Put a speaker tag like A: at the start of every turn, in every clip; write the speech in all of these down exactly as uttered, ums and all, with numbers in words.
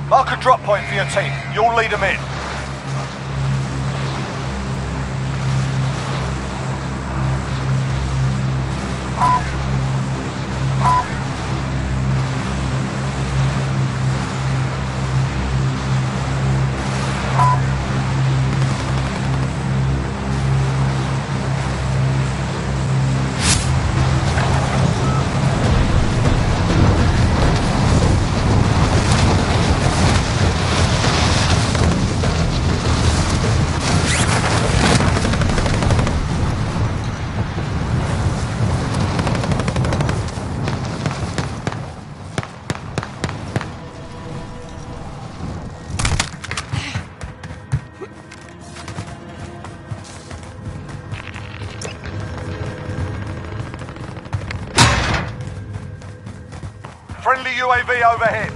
A: Mark a drop point for your team. You'll lead them in. Friendly U A V overhead.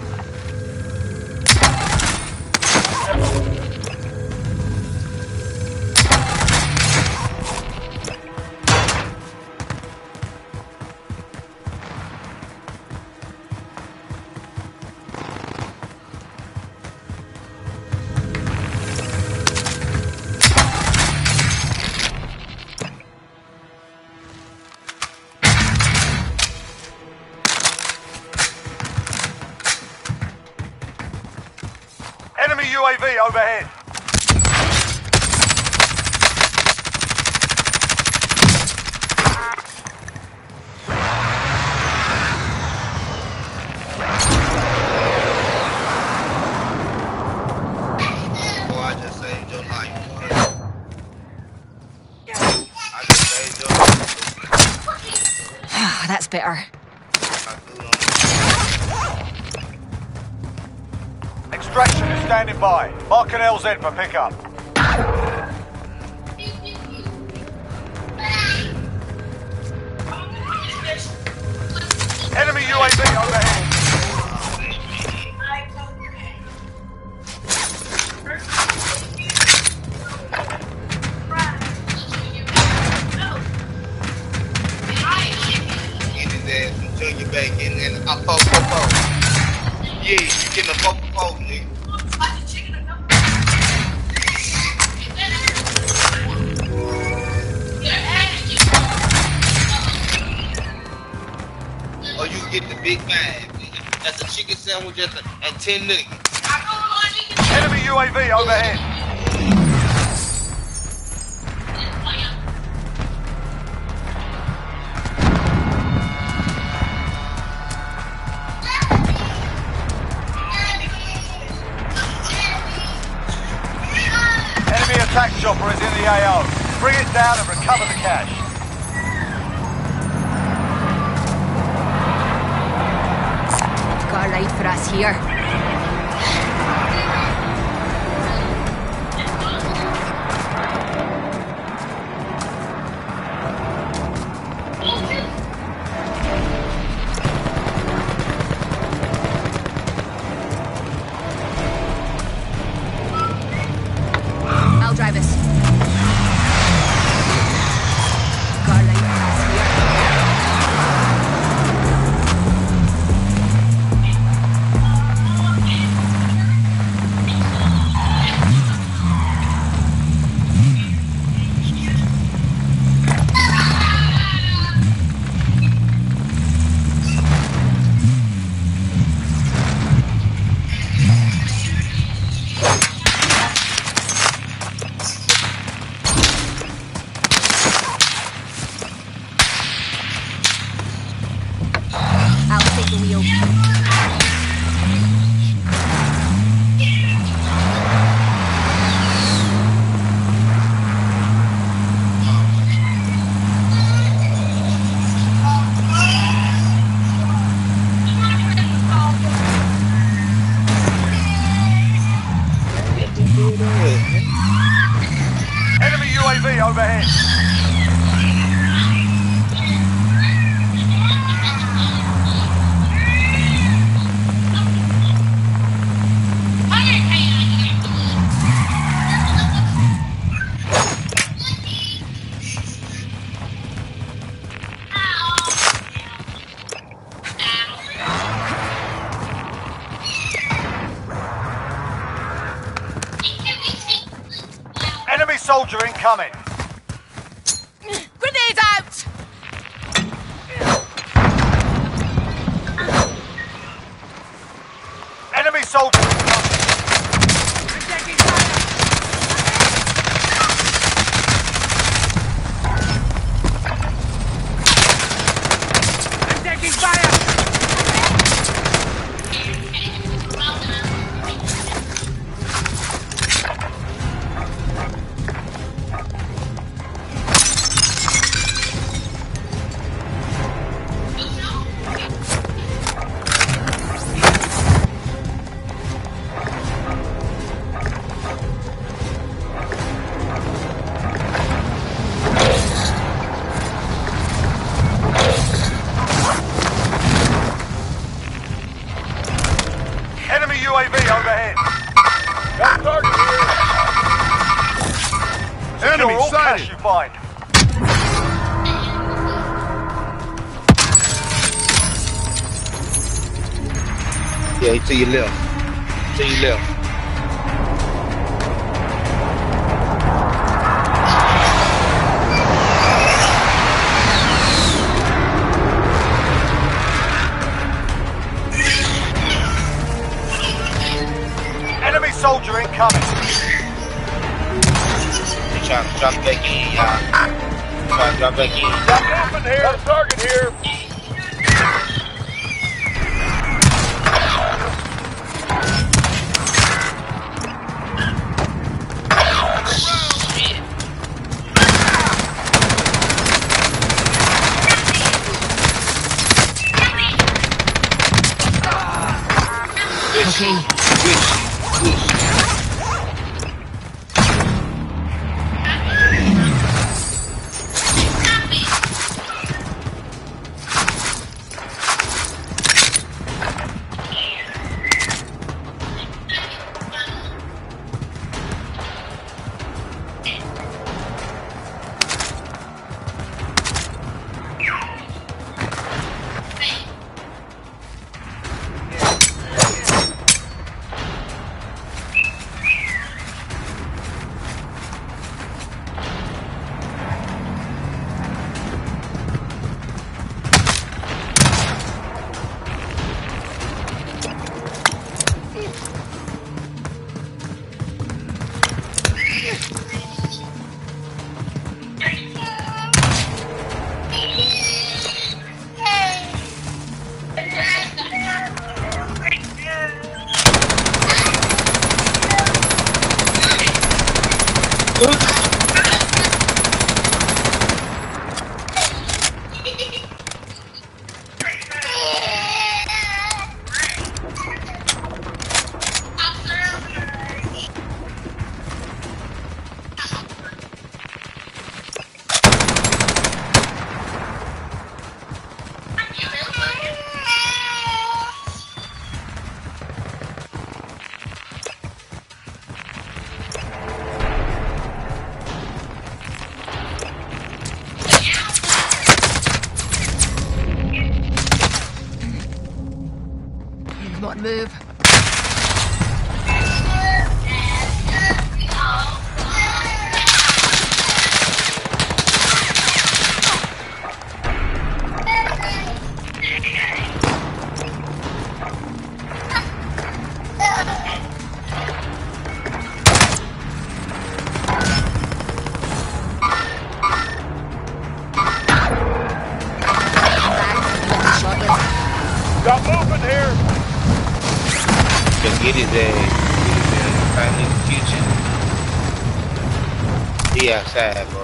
A: Enemy U A V overhead.
B: Oh, I just saved your life. I just saved your life.
C: That's better.
A: Extraction is standing by. Mark an L Z for pickup. Enemy U A V overhead.
B: Get his ass and turn your back in and I poke, poke, poke. Yeah, you getting a poke, poke, nigga. Or you get the big bag, nigga. That's a chicken sandwich and and ten nuggets.
A: Enemy U A V overhead. Enemy attack chopper is in the A O. Bring it down and recover the cash.
C: Got a ride for us here. I'll drive us. Got a ride for us here. I'll take the wheel.
A: Enemy U A V overhead. soldier incoming.
C: Grenade out!
A: Enemy soldier incoming.
C: I'm taking fire! I'm taking fire!
A: Enemy U A V overhead.
D: Got target here.
A: Secure
D: Enemy
A: all cash
D: sighted.
A: you find.
B: Yeah, to your left. To your left.
A: Enemy soldier incoming.
B: They trying to drop back in, y'all. Trying to drop back in.
D: Got moving here. Got a target here.
C: Okay.
B: Good shit. Good shit.
C: Not move.
D: Got moving here.
B: Just get his ass. Get his ass. Find his future. He outside, bro.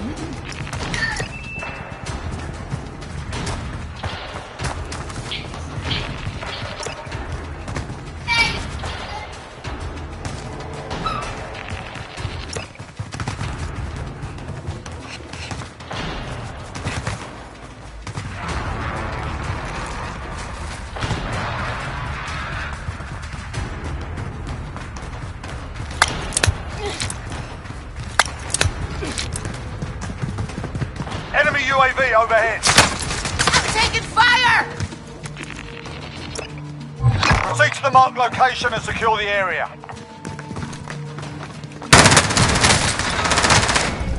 A: Enemy U A V overhead.
C: I'm taking fire!
A: Proceed to the marked location and secure the area.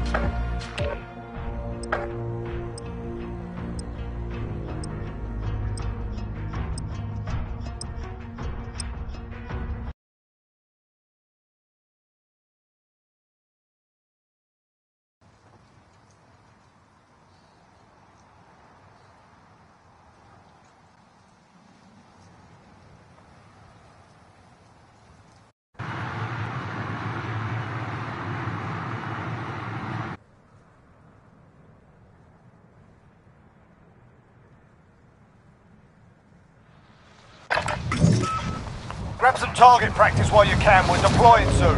A: Grab some target practice while you can. We're deploying soon.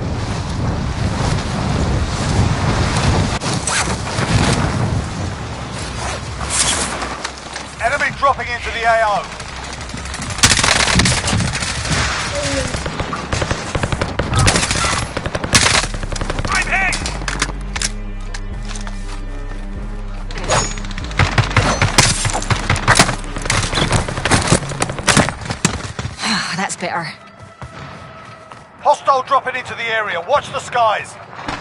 A: Enemy dropping into the A O. I'm hit!
C: That's better.
A: Hostile dropping into the area. Watch the skies.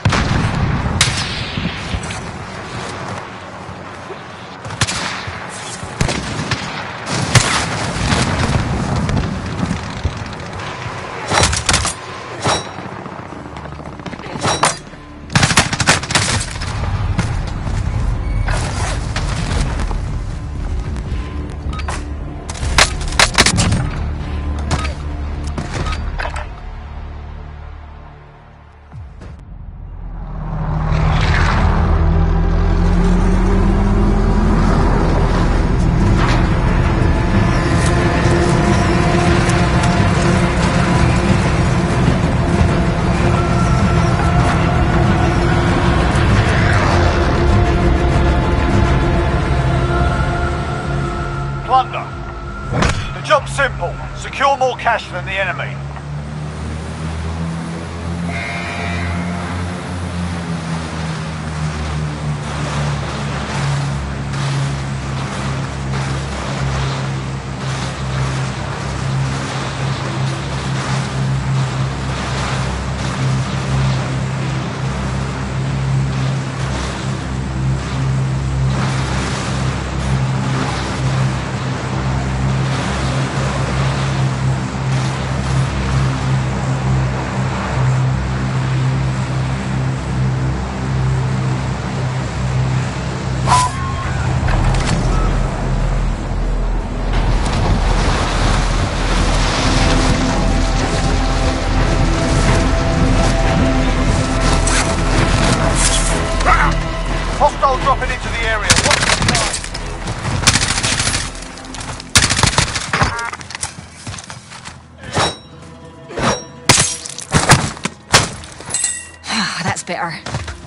A: Plunder. The job's simple. Secure more cash than the enemy. Hostile dropping into the area. Watch the skies.
C: That's better.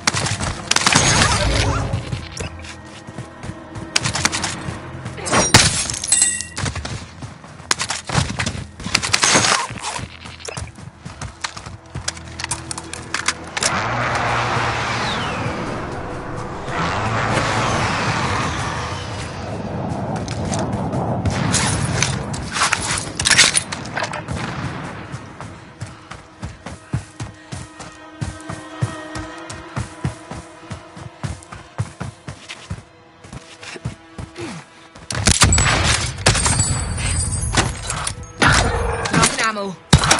C: Ammo.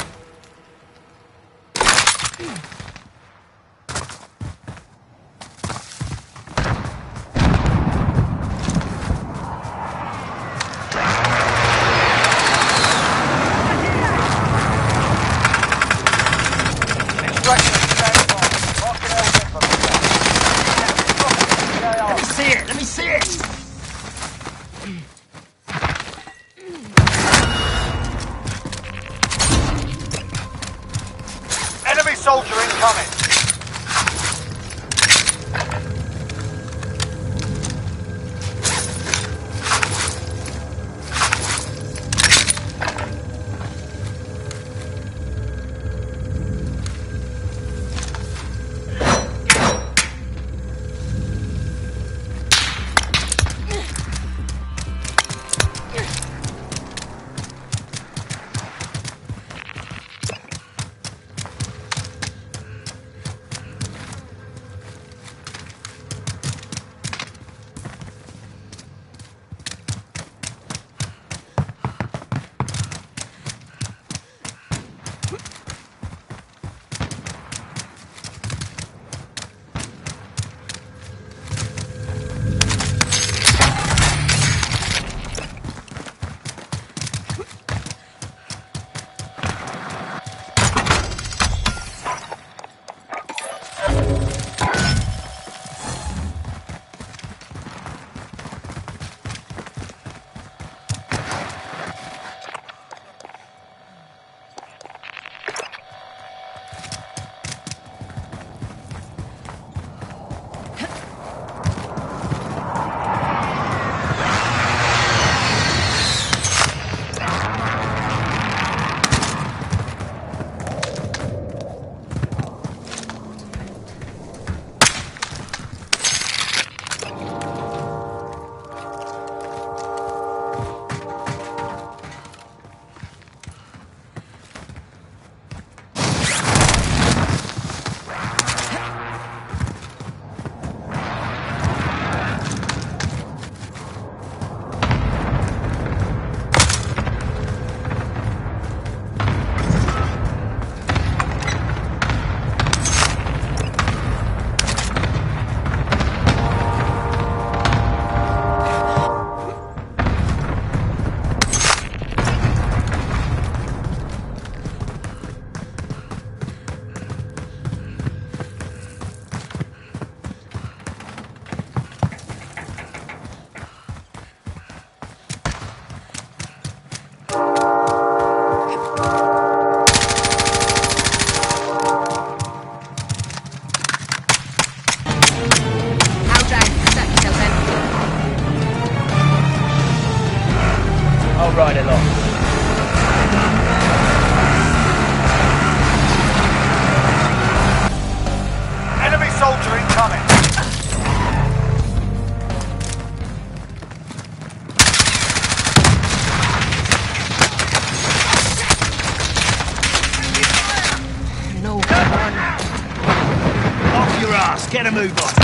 C: Let me see it. Let me see it. How down? Set yourself in.
E: I'll ride along.
A: Enemy soldier incoming.
C: No, come on.
F: Off your ass, get a move on.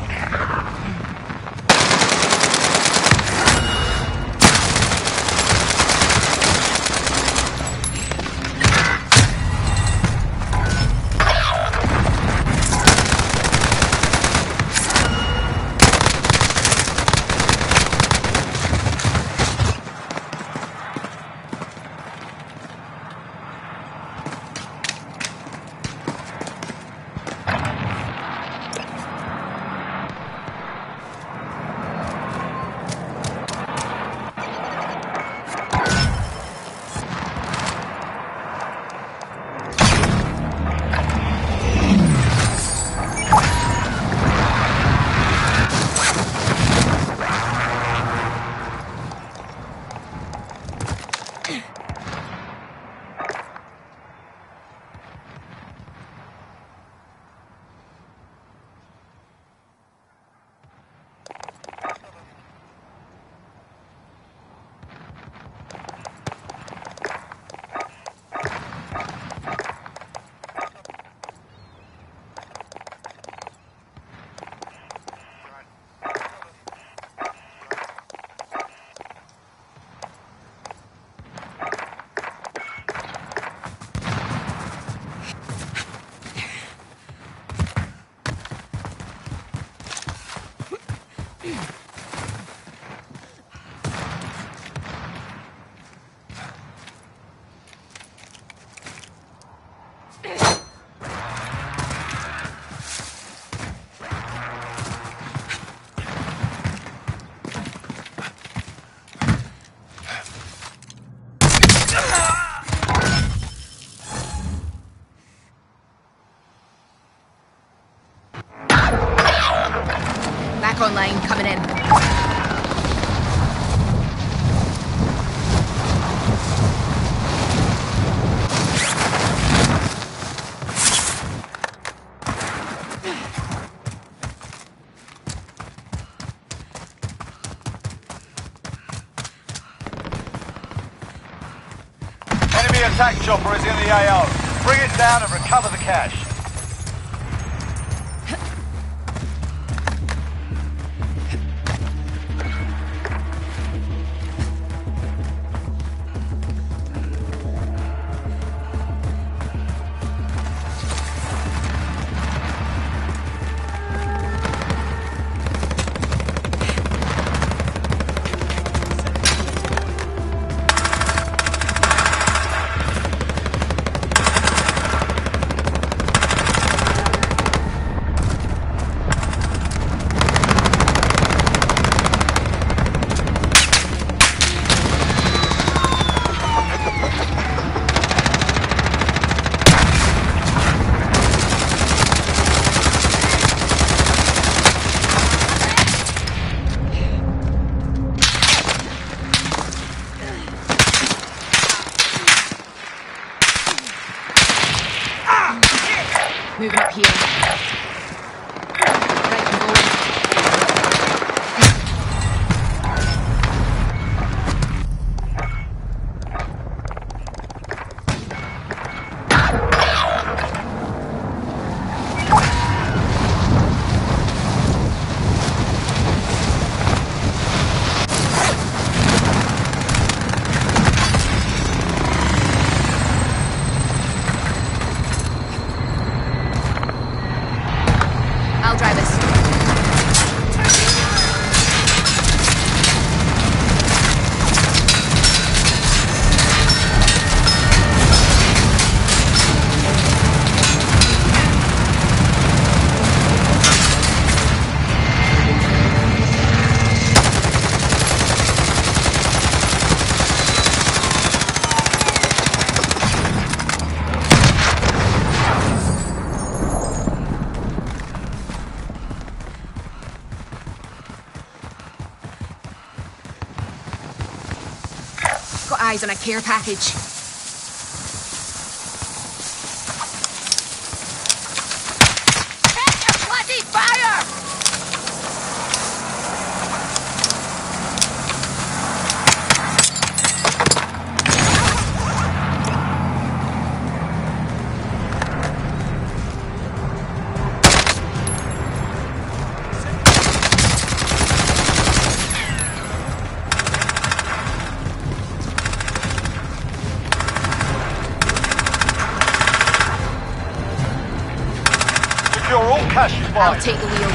C: Back online, coming in.
A: Enemy attack chopper is in the A O. Bring it down and recover the cash.
C: eyes on a care package. Take your bloody fire!
A: Secure all cash you
C: I'll
A: find.
C: take the wheel.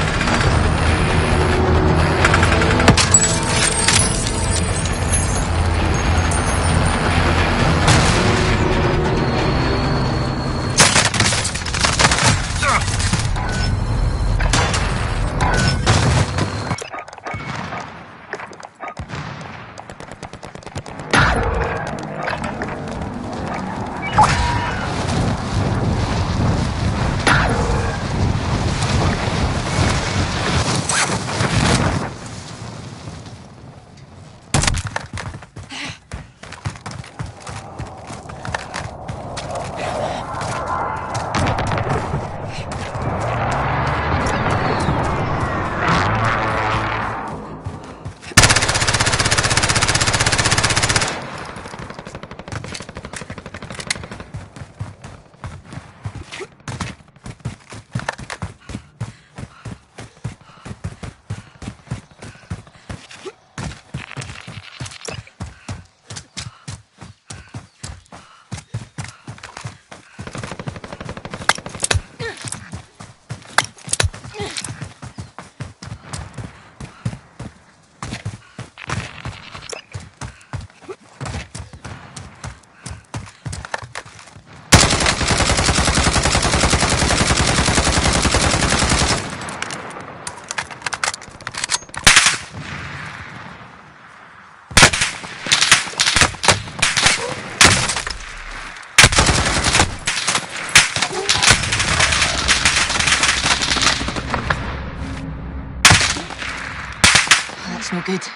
C: That's no good.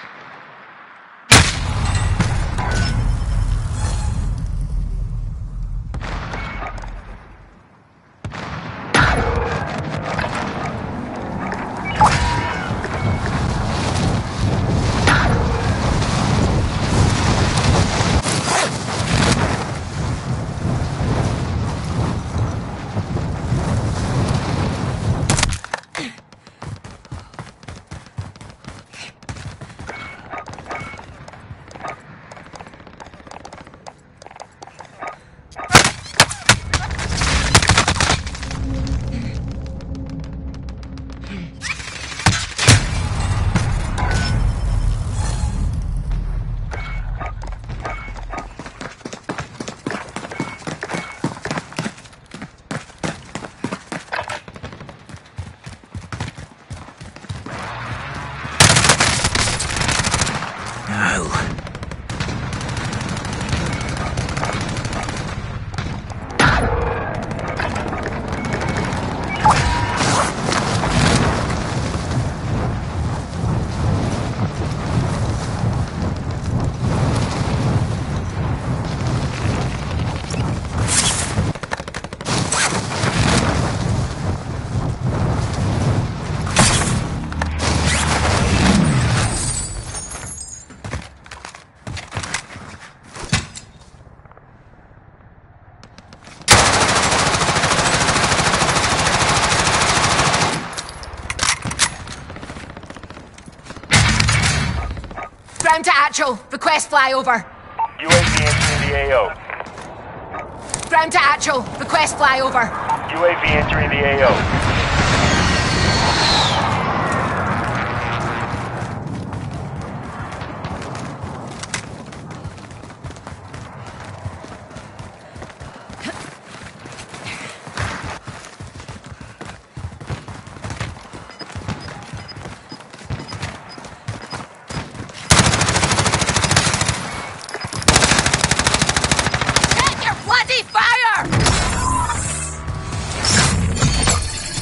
C: Ground to Actual. Request flyover.
D: U A V entering the A O.
C: Ground to Actual. Request flyover.
D: U A V entering the A O.
C: Bloody fire!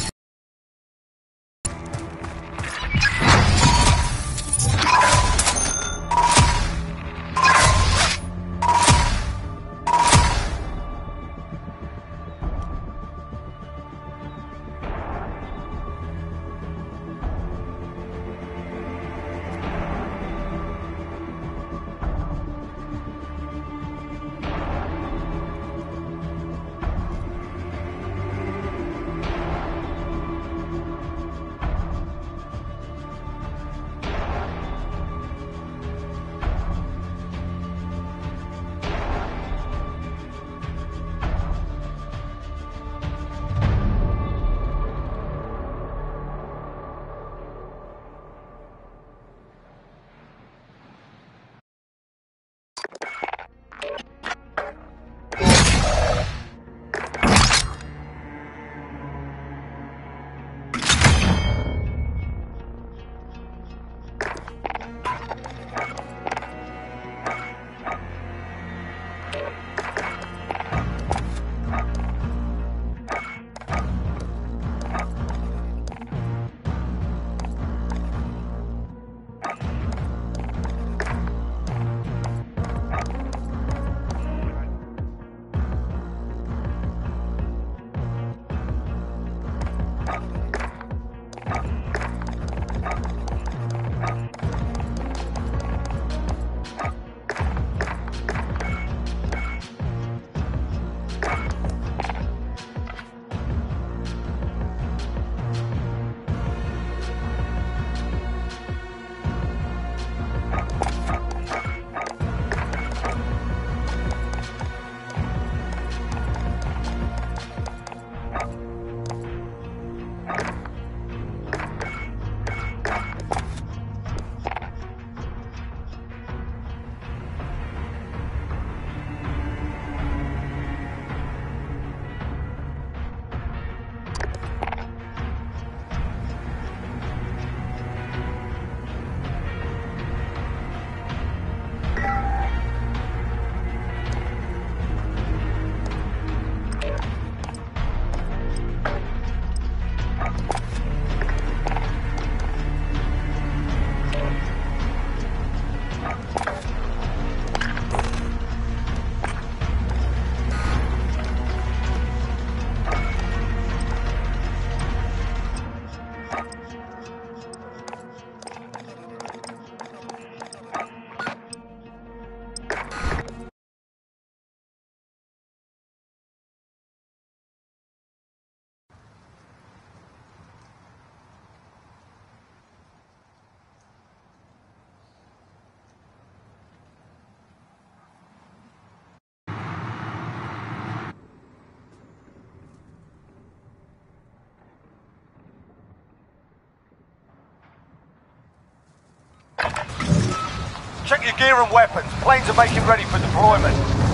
A: Check your gear and weapons. Planes are making ready for deployment.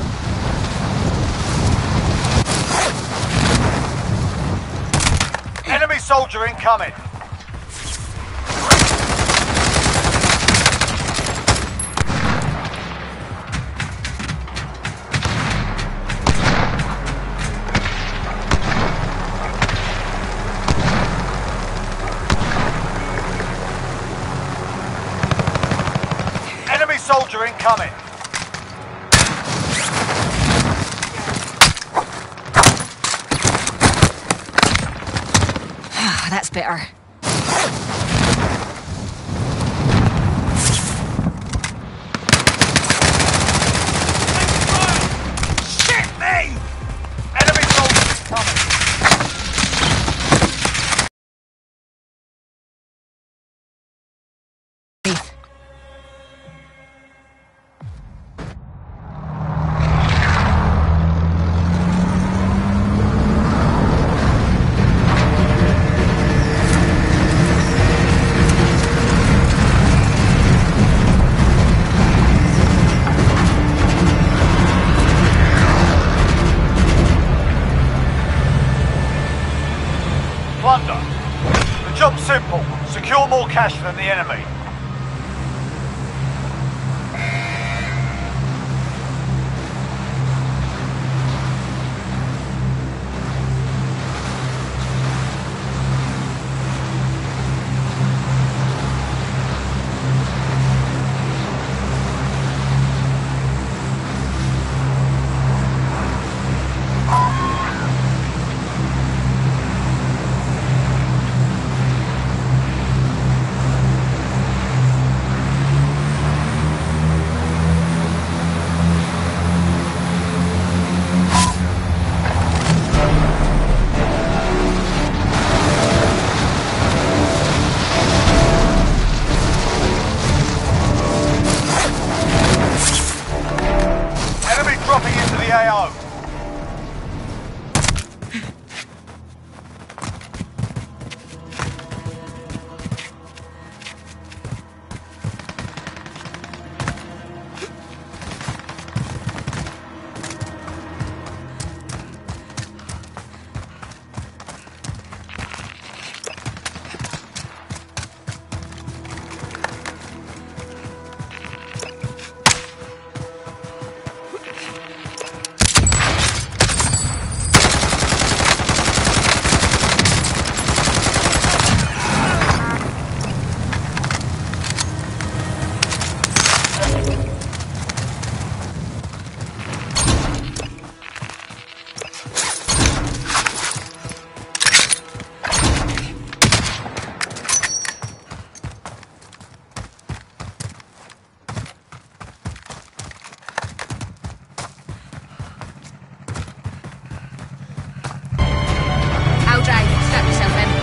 A: Enemy soldier incoming. Enemy soldier incoming.
C: That's better.
F: Shit me!
A: Enemy soldier incoming. Plunder. The job's simple. Secure more cash than the enemy. Enemy dropping into the A O.
C: I'll drive. Strap yourself in.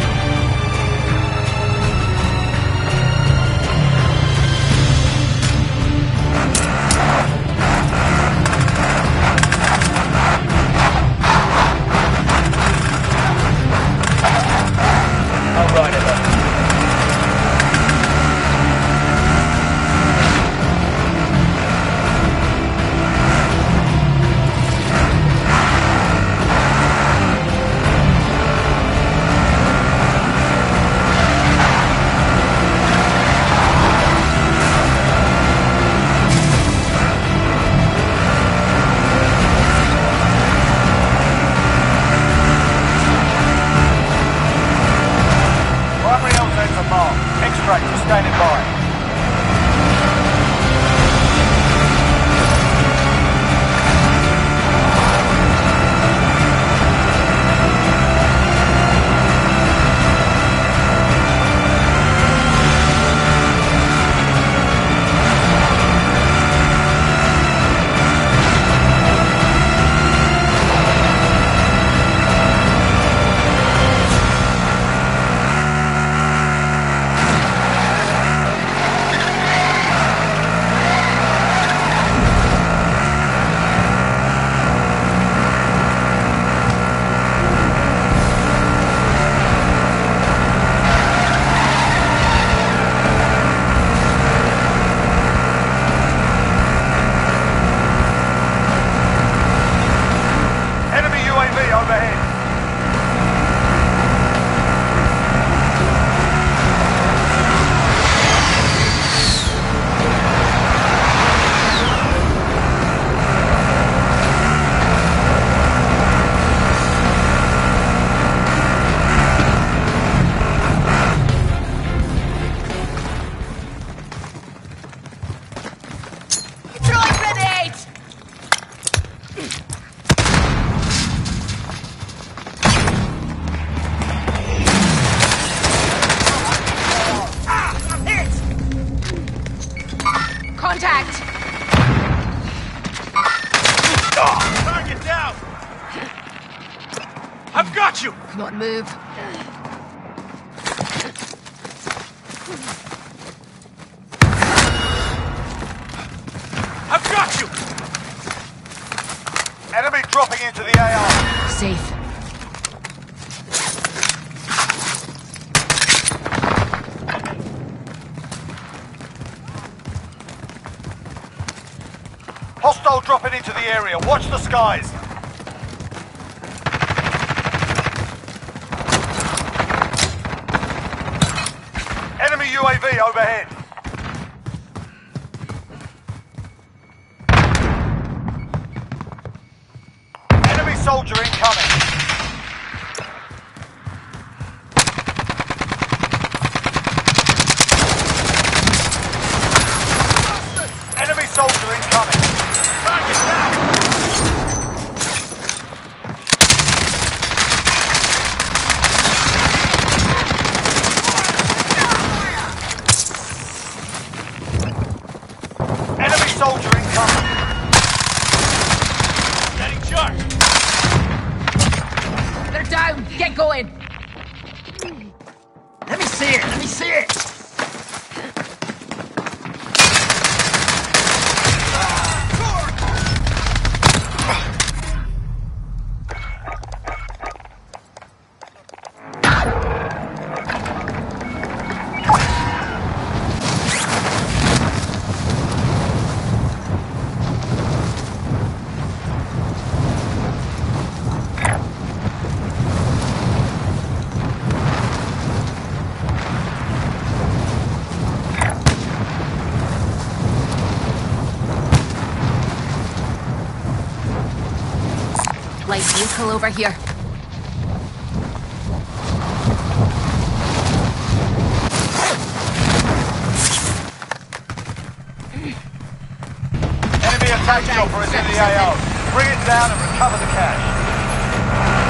E: I'll ride it up.
A: Primary L Z's are marked. Extractor standing by.
C: Contact!
F: Target down! I've got you!
C: Come on, move.
F: I've got you!
A: Enemy dropping into the A R.
C: Safe.
A: Hostile dropping into the area. Watch the skies. Enemy U A V overhead. Enemy soldier incoming. Enemy soldier incoming.
F: Target down!
A: Enemy soldier incoming.
F: Getting charged!
C: They're down! Get going!
F: Let me see it! Let me see it!
C: Light vehicle over here.
A: Enemy attack chopper is in the A O. Bring it down and recover the cash.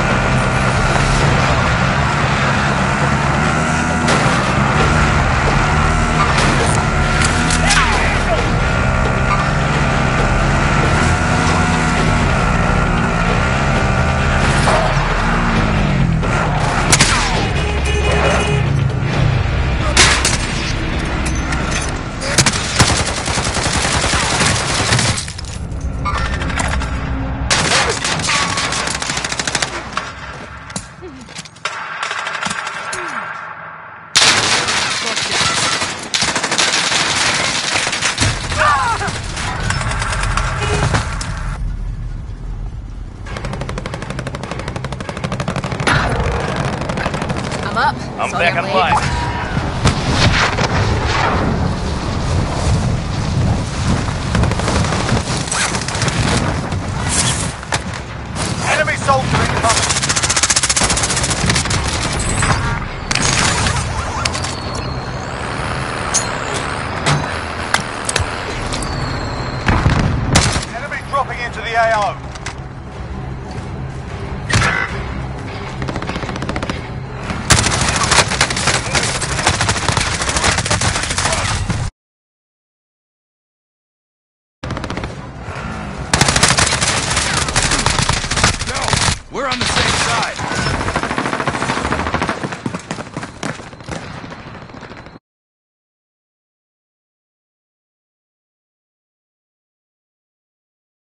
C: I'm up.
D: I'm
C: Saw
D: back
C: your
D: online.
C: legs.
A: Enemy soldier incoming. Enemy dropping into the A O.
F: We're on the same side.